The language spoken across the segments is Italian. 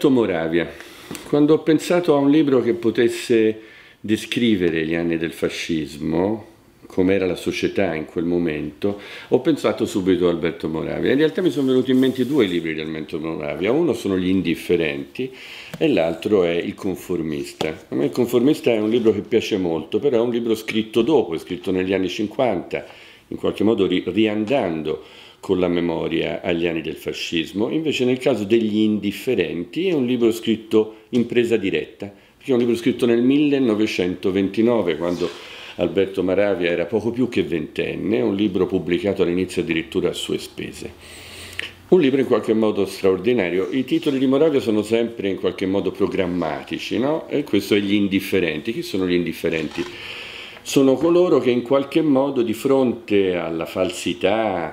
Alberto Moravia. Quando ho pensato a un libro che potesse descrivere gli anni del fascismo, com'era la società in quel momento, ho pensato subito a Alberto Moravia. In realtà mi sono venuti in mente due libri di Alberto Moravia. Uno sono Gli Indifferenti e l'altro è Il Conformista. A me Il Conformista è un libro che piace molto, però è un libro scritto dopo, è scritto negli anni 50, in qualche modo riandando con la memoria agli anni del fascismo. Invece nel caso degli Indifferenti è un libro scritto in presa diretta, perché è un libro scritto nel 1929, quando Alberto Moravia era poco più che ventenne, un libro pubblicato all'inizio addirittura a sue spese. Un libro in qualche modo straordinario. I titoli di Moravia sono sempre in qualche modo programmati, no? E questo è Gli Indifferenti. Chi sono gli indifferenti? Sono coloro che in qualche modo di fronte alla falsità,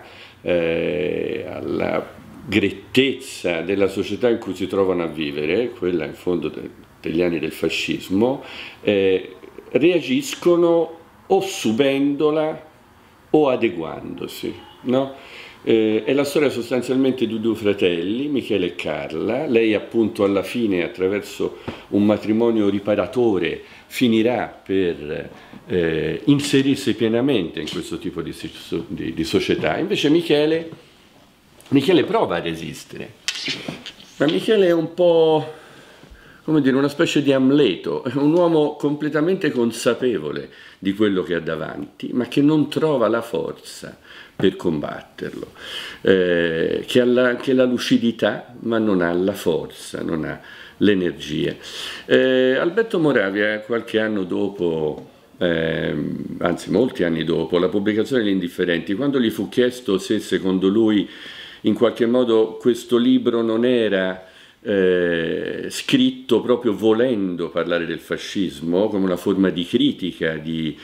alla grettezza della società in cui si trovano a vivere, quella in fondo degli anni del fascismo, reagiscono o subendola o adeguandosi, no? È la storia sostanzialmente di due fratelli, Michele e Carla. Lei appunto alla fine, attraverso un matrimonio riparatore, finirà per inserirsi pienamente in questo tipo di società. Invece Michele prova a resistere, ma Michele è un po', come dire, una specie di Amleto, è un uomo completamente consapevole di quello che ha davanti, ma che non trova la forza per combatterlo, che ha la lucidità, ma non ha la forza, non ha l'energia. Alberto Moravia, qualche anno dopo, anzi molti anni dopo la pubblicazione degli Indifferenti, quando gli fu chiesto se secondo lui in qualche modo questo libro non era scritto proprio volendo parlare del fascismo come una forma di critica,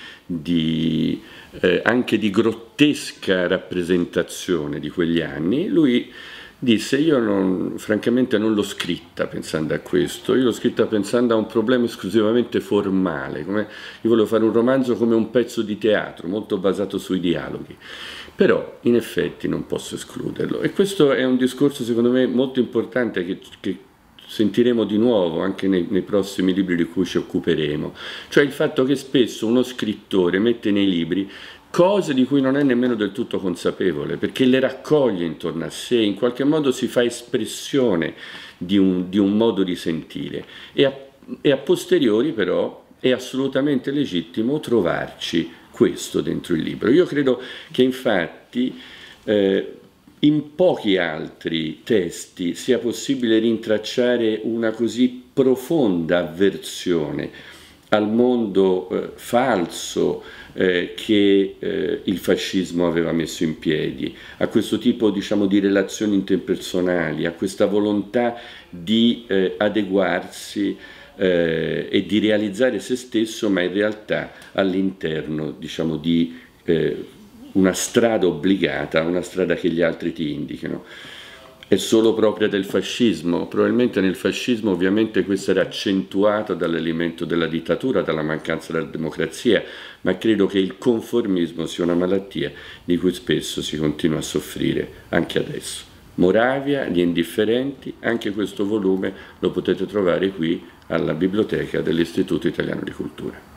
anche di grottesca rappresentazione di quegli anni, lui disse: io francamente non l'ho scritta pensando a questo, io l'ho scritta pensando a un problema esclusivamente formale, io volevo fare un romanzo come un pezzo di teatro, molto basato sui dialoghi, però in effetti non posso escluderlo. E questo è un discorso secondo me molto importante che sentiremo di nuovo anche nei prossimi libri di cui ci occuperemo, cioè il fatto che spesso uno scrittore mette nei libri cose di cui non è nemmeno del tutto consapevole, perché le raccoglie intorno a sé, in qualche modo si fa espressione di un modo di sentire, e a posteriori però è assolutamente legittimo trovarci questo dentro il libro. Io credo che infatti in pochi altri testi sia possibile rintracciare una così profonda avversione al mondo falso che il fascismo aveva messo in piedi, a questo tipo, diciamo, di relazioni interpersonali, a questa volontà di adeguarsi e di realizzare se stesso, ma in realtà all'interno, diciamo, di una strada obbligata, una strada che gli altri ti indicano. È solo propria del fascismo? Probabilmente nel fascismo ovviamente questo era accentuato dall'elemento della dittatura, dalla mancanza della democrazia, ma credo che il conformismo sia una malattia di cui spesso si continua a soffrire anche adesso. Moravia, Gli Indifferenti, anche questo volume lo potete trovare qui alla biblioteca dell'Istituto Italiano di Cultura.